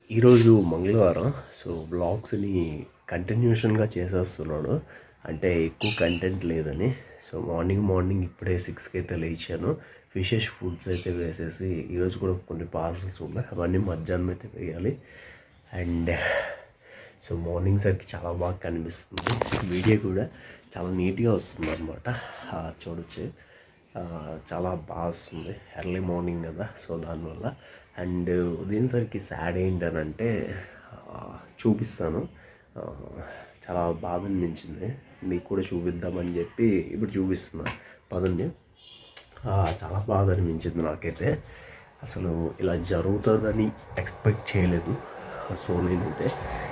ఈరోజు మంగళవారం. సో వ్లాగ్స్ని కంటిన్యూషన్గా చేసేస్తున్నాను. అంటే ఎక్కువ కంటెంట్ లేదని. సో మార్నింగ్ ఇప్పుడే 6కి అయితే లేచాను. ఫిషెస్ ఫుడ్స్ అయితే వేసేసి ఈరోజు కూడా కొన్ని పార్సల్స్ ఉన్నాయి, అవన్నీ మధ్యాహ్నం అయితే వేయాలి. అండ్ సో మార్నింగ్ సరికి చాలా బాగా కనిపిస్తుంది. వీడియో కూడా చాలా నీట్గా వస్తుంది అనమాట. చూడొచ్చు, చాలా బాగా వస్తుంది. ఎర్లీ మార్నింగ్ కదా, సో దానివల్ల. అండ్ ఉదయంసరికి సాడ్ ఏంటనంటే చూపిస్తాను. ఆ, చాలా బాధ అనిపించింది, మీకు కూడా చూపిద్దామని చెప్పి ఇప్పుడు చూపిస్తున్నా పదండి. చాలా బాధ అనిపించింది నాకైతే. అసలు ఇలా జరుగుతుందని ఎక్స్పెక్ట్ చేయలేదు. సో నేనైతే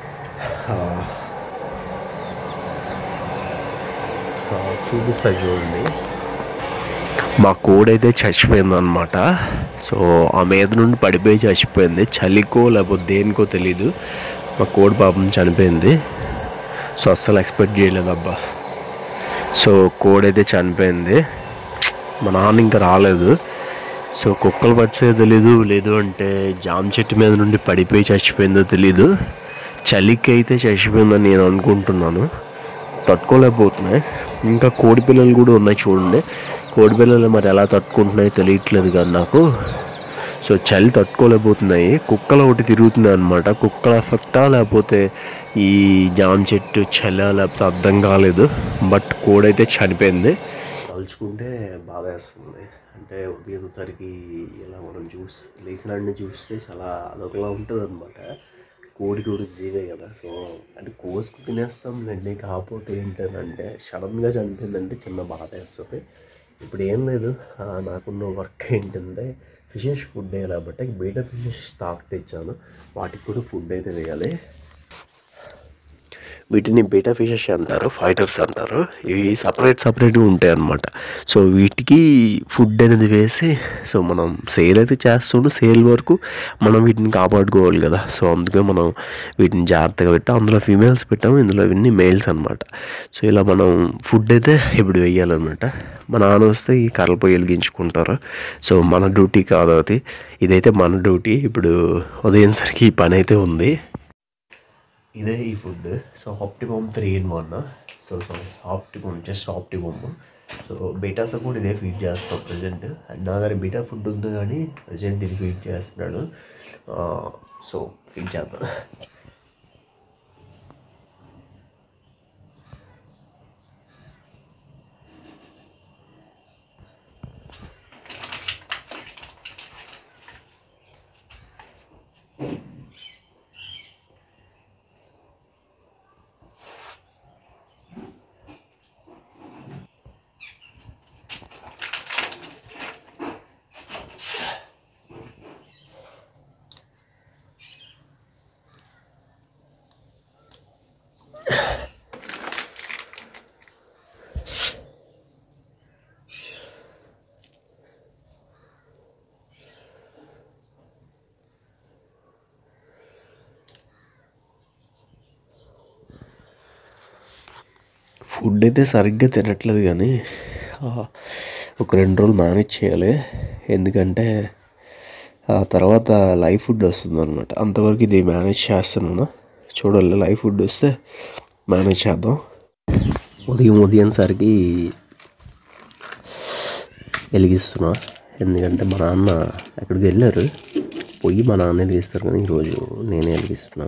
చూపిస్తా చూడండి. మా కోడైతే చచ్చిపోయింది అనమాట. సో ఆ మీద నుండి పడిపోయి చచ్చిపోయింది. చలికో లేకపోతే దేనికో తెలీదు, మా కోడి పాపం చనిపోయింది. సో అస్సలు ఎక్స్పెక్ట్ చేయలేదు అబ్బా. సో కోడైతే చనిపోయింది. మా నాన్న ఇంకా రాలేదు. సో కుక్కలు పట్టే తెలీదు, లేదు అంటే జామ చెట్టు మీద నుండి పడిపోయి చచ్చిపోయిందో తెలీదు. చలికి అయితే చచ్చిపోయిందని నేను అనుకుంటున్నాను. తట్టుకోలేకపోతున్నాయి. ఇంకా కోడి పిల్లలు కూడా ఉన్నాయి చూడండి. కోడి పిల్లలు మరి ఎలా తట్టుకుంటున్నాయో తెలియట్లేదు కానీ నాకు. సో చలి తట్టుకోలేకపోతున్నాయి. కుక్కలు ఒకటి తిరుగుతున్నాయి అనమాట. కుక్కల ఎఫెక్టా లేకపోతే ఈ జామ చెట్టు చలి లేకపోతే అర్థం కాలేదు. బట్ కోడైతే చనిపోయింది. తలుచుకుంటే బాధ వేస్తుంది. అంటే ఉదయంసరికి ఇలా మనం లేచినాడిని చూస్తే చాలా అదొకలా ఉంటుంది అనమాట. కోడి కూడా జీవే కదా. సో అంటే కోసుకు తినేస్తాంలేండి. కాకపోతే ఏంటంటే సడన్గా చనిపోయిందంటే చిన్న బాధ వేస్తుంది. ఇప్పుడు ఏం లేదు, నాకున్న వర్క్ ఏంటంటే ఫిషెస్ ఫుడ్ వేయాలి కాబట్టి బీటా ఫిషెస్ స్టాక్ తెచ్చాను. వాటికి కూడా ఫుడ్ అయితే వేయాలి. వీటిని బీటా ఫిషెస్ అంటారు, ఫైటర్స్ అంటారు. ఇవి సపరేట్గా ఉంటాయి అన్నమాట. సో వీటికి ఫుడ్ అనేది వేసి సో మనం సేల్ అయితే చేస్తుండే, సేల్ వరకు మనం వీటిని కాపాడుకోవాలి కదా. సో అందుకే మనం వీటిని జాగ్రత్తగా పెట్టాం. అందులో ఫీమేల్స్ పెట్టాము, ఇందులో ఇవన్నీ మేల్స్ అనమాట. సో ఇలా మనం ఫుడ్ అయితే ఇప్పుడు వేయాలన్నమాట. మా నాన్న వస్తే ఈ కర్రల పొయ్యి వెలిగించుకుంటారు. సో మన డ్యూటీ కాదు అది, ఇదైతే మన డ్యూటీ. ఇప్పుడు ఉదయంసరికి ఈ పని అయితే ఉంది. ఇదే ఈ food. So optimum 3-in-1. So just optimum. So బీటాస్ కూడా ఇదే ఫీడ్ చేస్తాం ప్రజెంట్. అండ్ నా దగ్గర బీటా ఫుడ్ ఉంది కానీ ప్రజెంట్ ఇది ఫీడ్ చేస్తున్నాడు. సో ఫీడ్ చేద్దాం. ఫుడ్ అయితే సరిగ్గా తినట్లేదు కానీ ఒక 2 రోజులు మేనేజ్ చేయాలి. ఎందుకంటే ఆ తర్వాత లైవ్ ఫుడ్ వస్తుంది అనమాట. అంతవరకు ఇది మేనేజ్ చేస్తున్నాను. చూడాలి, లైవ్ ఫుడ్ వస్తే మేనేజ్ చేద్దాం. ఉదయంసరికి వెలిగిస్తున్నా. ఎందుకంటే మా నాన్న ఎక్కడికి వెళ్ళారు, పొయ్యి మా నాన్న వెలిగిస్తారు కానీ ఈరోజు నేనే వెలిగిస్తున్నా.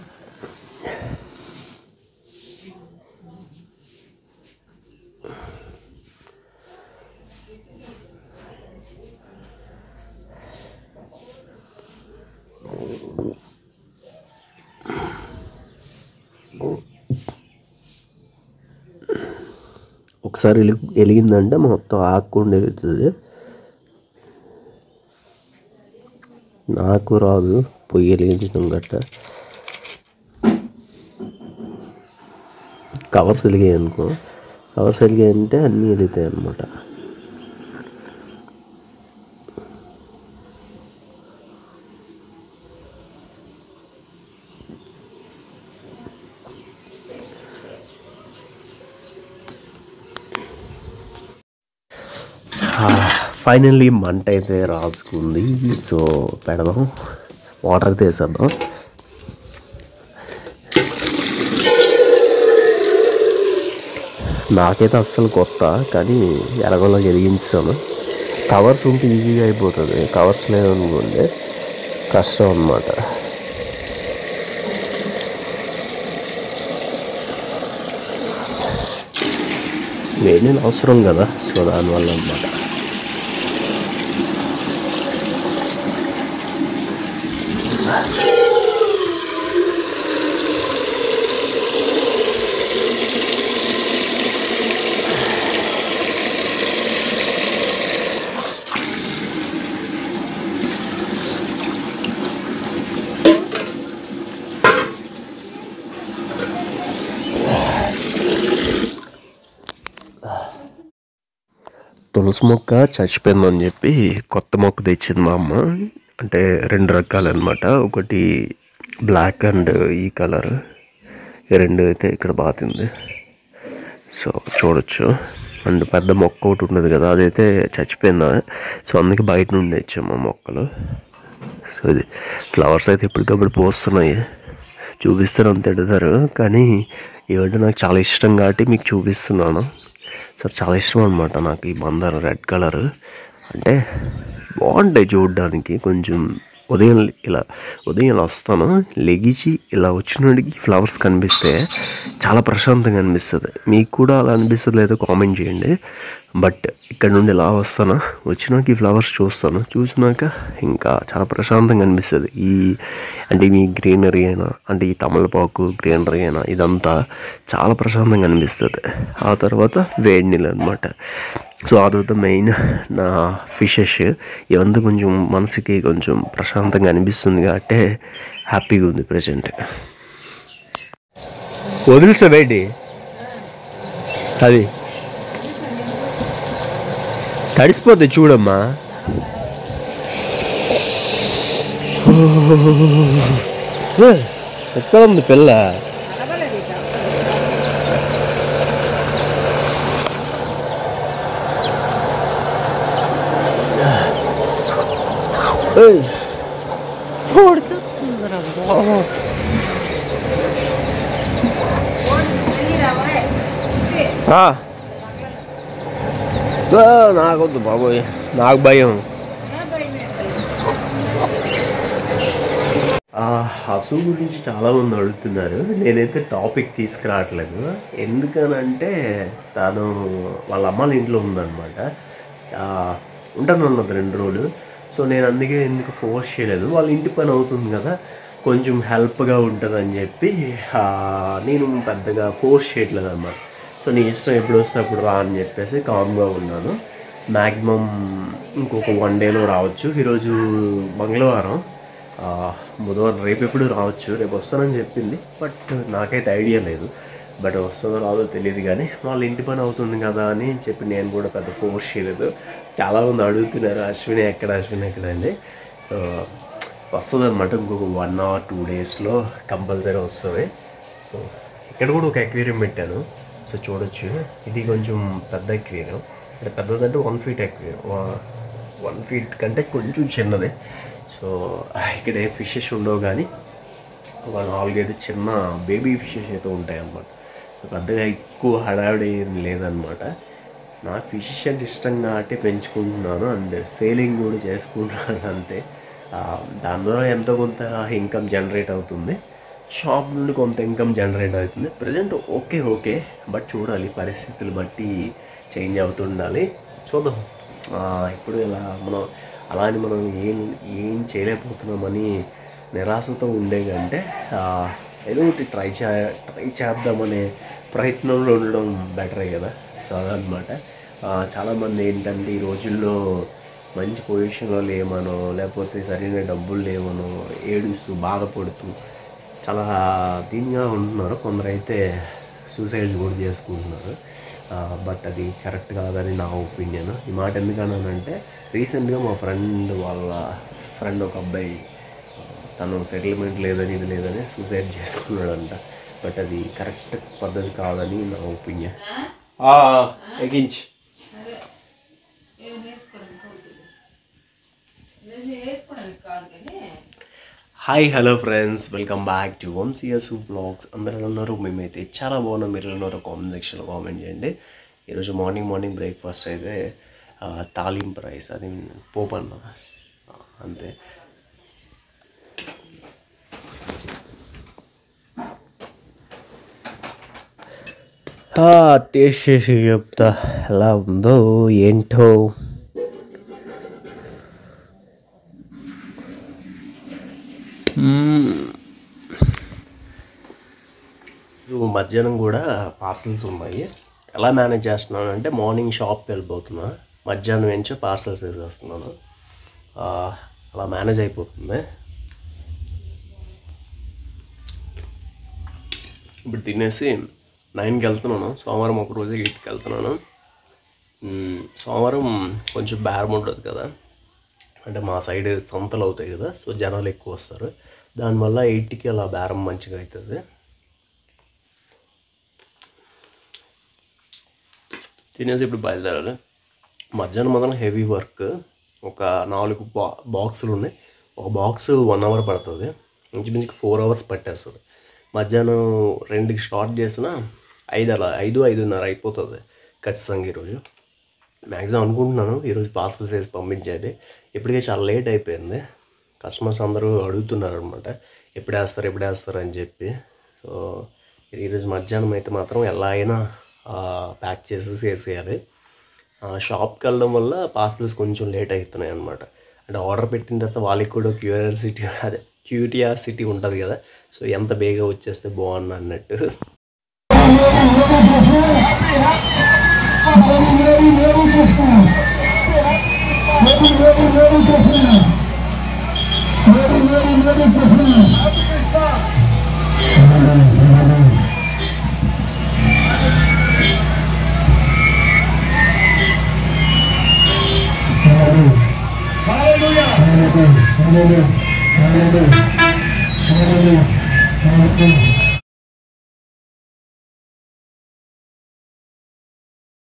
ఒకసారి వెలిగిందంటే మొత్తం ఆకుండా వెళ్తుంది. నాకు రాదు పొయ్యి వెలిగించడం గట్ట. కవర్స్ వెలిగాయి అనుకో, కవర్స్ వెలిగాయంటే అన్నీ వెలుగుతాయి అన్నమాట. ఫైనల్లీ మంట అయితే రాసుకుంది. సో పెడదాం, వాటర్ అయితే వేసేద్దాం. నాకైతే అస్సలు కొత్త, కానీ ఎలాగోలా వెలిగించాను. కవర్స్ ఉంటే ఈజీగా అయిపోతుంది, కవర్స్ లేదనుకోండి కష్టం అన్నమాట. వేడి అవసరం కదా, సో దానివల్ల అన్నమాట. తులసి మొక్క చచ్చిపోయిందని చెప్పి కొత్త మొక్క తెచ్చింది మా అమ్మ. అంటే 2 రకాలు అనమాట, ఒకటి బ్లాక్ అండ్ ఈ కలర్. ఈ 2 అయితే ఇక్కడ బాతింది, సో చూడొచ్చు. అండ్ పెద్ద మొక్క ఒకటి ఉన్నది కదా, అదైతే చచ్చిపోయిందా, సో అందుకే బయట నుండి తెచ్చాము ఆ మొక్కలు. సో ఇది ఫ్లవర్స్ అయితే ఇప్పటికప్పుడు పోస్తున్నాయి, చూపిస్తారు అంత తిడతారు, కానీ ఇవంటే నాకు చాలా ఇష్టం కాబట్టి మీకు చూపిస్తున్నాను. సో చాలా ఇష్టం అనమాట నాకు ఈ మందారం రెడ్ కలర్. అంటే బాగుంటాయి చూడడానికి. కొంచెం ఉదయం ఇలా వస్తాను, లెగిచి ఇలా వచ్చినడికి ఫ్లవర్స్ కనిపిస్తే చాలా ప్రశాంతంగా అనిపిస్తుంది. మీకు కూడా అలా అనిపిస్తుంది లేదో కామెంట్ చేయండి. బట్ ఇక్కడ నుండి ఇలా వస్తాను, వచ్చినాక ఈ ఫ్లవర్స్ చూసినాక ఇంకా చాలా ప్రశాంతంగా అనిపిస్తుంది. అంటే ఈ గ్రీనరీ అయినా, అంటే ఈ తమలపాకు గ్రీనరీ అయినా, ఇదంతా చాలా ప్రశాంతంగా అనిపిస్తుంది. ఆ తర్వాత వేడి నీళ్ళు అనమాట. సో ఆ తర్వాత మెయిన్ నా ఫిషెస్, ఇవంతా కొంచెం మనసుకి కొంచెం ప్రశాంతంగా అనిపిస్తుంది కాబట్టి హ్యాపీగా ఉంది ప్రజెంట్. వదిలిసా వేడి అది తడిసిపోతే చూడమ్మా. ఎక్కడ ఉంది పిల్ల? నాకొద్దు బాబోయ్, నాకు భయం. హసు గురించి చాలామంది అడుగుతున్నారు. నేనైతే టాపిక్ తీసుకురావట్లేదు, ఎందుకనంటే తను వాళ్ళ అమ్మాళ్ళ ఇంట్లో ఉందన్నమాట. ఉన్నది 2 రోజులు. సో నేను అందుకే ఎందుకు ఫోర్స్ చేయలేదు, వాళ్ళ ఇంటి పని అవుతుంది కదా, కొంచెం హెల్ప్గా ఉంటుందని చెప్పి నేను పెద్దగా ఫోర్స్ చేయట్లేదు అన్నమాట. సో నీ ఇష్టం ఎప్పుడు వస్తే అప్పుడు రా అని చెప్పేసి కామ్గా ఉన్నాను. మ్యాక్సిమం ఇంకొక 1 డేలో రావచ్చు. ఈరోజు మంగళవారం, బుధవారం, రేపు ఎప్పుడు రావచ్చు. రేపు వస్తానని చెప్పింది, బట్ నాకైతే ఐడియా లేదు. బట్ వస్తుందో రాదో తెలియదు, కానీ వాళ్ళ ఇంటి పని అవుతుంది కదా అని చెప్పి నేను కూడా పెద్ద ఫోర్స్ చేయలేదు. చాలామంది అడుగుతున్నారు అశ్విని ఎక్కడ అండి. సో వస్తుంది అనమాట, ఇంకొక 1 or 2 డేస్లో కంపల్సరీ వస్తుంది. సో ఇక్కడ కూడా ఒక అక్వేరియం పెట్టాను, సో చూడొచ్చు. ఇది కొంచెం పెద్ద అక్వేరియం, అంటే పెద్దదంటే 1 feet అక్వేరియం, 1 feet కంటే కొంచెం చిన్నదే. సో ఇక్కడ ఏ ఫిషెస్ ఉండవు, కానీ 4-5 చిన్న బేబీ ఫిషెస్ అయితే ఉంటాయి అన్నమాట. పెద్దగా ఎక్కువ హడావిడి ఏం లేదనమాట. నాకు ఫిషెస్ అంటే ఇష్టం కాబట్టి పెంచుకుంటున్నాను, అండ్ సేలింగ్ కూడా చేసుకుంటున్నాను అంతే. దాని ద్వారా ఎంతో కొంత ఇన్కమ్ జనరేట్ అవుతుంది, షాప్ నుండి కొంత ఇన్కమ్ జనరేట్ అవుతుంది. ప్రజెంట్ ఓకే, బట్ చూడాలి, పరిస్థితులు బట్టి చేంజ్ అవుతుండాలి. చూద్దాం. ఇప్పుడు మనం అలానే మనం ఏం చేయలేకపోతున్నామని నిరాశతో ఉండే కంటే ఏదో ఒకటి ట్రై చేద్దామనే ప్రయత్నంలో ఉండడం బెటరే కదా. సో అదనమాట. చాలామంది ఏంటంటే ఈ రోజుల్లో మంచి పొజిషన్లో లేమనో, లేకపోతే సరైన డబ్బులు లేవనో ఏడుస్తూ బాధపడుతూ చాలా దీనిగా ఉంటున్నారు. కొందరైతే సూసైడ్ కూడా చేసుకుంటున్నారు. బట్ అది కరెక్ట్ కాదని నా ఒపీనియన్. ఈ మాట ఎందుకన్నానంటే, రీసెంట్గా మా వాళ్ళ ఫ్రెండ్ ఒక అబ్బాయి తను సెటిల్మెంట్ లేదని ఇది లేదని సూసైడ్ చేసుకున్నాడంట. బట్ అది కరెక్ట్ పద్ధతి కాదని నా ఒపీనియన్. ఎగించి hi hello friends, welcome back to వంశీయసు బ్లాగ్స్. అందరూ ఎలా ఉన్నారు? మేమైతే చాలా బాగున్నాం. మీరు ఎలా ఉన్నారో కామెంట్ సెక్షన్లో కామెంట్ చేయండి. ఈరోజు మార్నింగ్ బ్రేక్ఫాస్ట్ అయితే తాలింపు రైస్, అది పోపు అన్న అంతే. టేస్ట్ చేసి చెప్తా ఎలా ఉందో ఏంటో. మధ్యాహ్నం కూడా పార్సల్స్ ఉన్నాయి. ఎలా మేనేజ్ చేస్తున్నాను అంటే, మార్నింగ్ షాప్కి వెళ్ళిపోతున్నా, మధ్యాహ్నం నుంచే పార్సల్స్ వేసేస్తున్నాను. అలా మేనేజ్ అయిపోతుంది. ఇప్పుడు తినేసి 9కి వెళ్తున్నాను. సోమవారం ఒకరోజు 8కి వెళ్తున్నాను. సోమవారం కొంచెం బేరం ఉంటుంది కదా, అంటే మా సైడ్ సంతలు అవుతాయి కదా, సో జనాలు ఎక్కువ వస్తారు. దానివల్ల 8కి అలా బేరం మంచిగా అవుతుంది. తినేసి ఇప్పుడు బయలుదేరాలి. మధ్యాహ్నం మాత్రం హెవీ వర్క్. ఒక 4 బాక్సులు ఉన్నాయి. ఒక బాక్స్ 1 అవర్ పడుతుంది. ఇంచుమించుకి 4 అవర్స్ పట్టేస్తుంది. మధ్యాహ్నం 2కి స్టార్ట్ చేసిన 5:30 అయిపోతుంది ఖచ్చితంగా. ఈరోజు మ్యాక్సిమం అనుకుంటున్నాను ఈరోజు పార్సల్స్ వేసి పంపించేది. ఇప్పటికే చాలా లేట్ అయిపోయింది. కస్టమర్స్ అందరూ అడుగుతున్నారు అనమాట, ఎప్పుడు వేస్తారు అని చెప్పి. సో ఈరోజు మధ్యాహ్నం అయితే మాత్రం ఎలా అయినా ప్యాక్ చేసేసి వేసేయాలి. షాప్కి వెళ్ళడం వల్ల పార్సల్స్ కొంచెం లేట్ అవుతున్నాయి అనమాట. అంటే ఆర్డర్ పెట్టిన తర్వాత వాళ్ళకి కూడా క్యూరియాసిటీ ఉంటుంది కదా, సో ఎంత బేగా వచ్చేస్తే బాగున్నా అన్నట్టు. Hallelujah.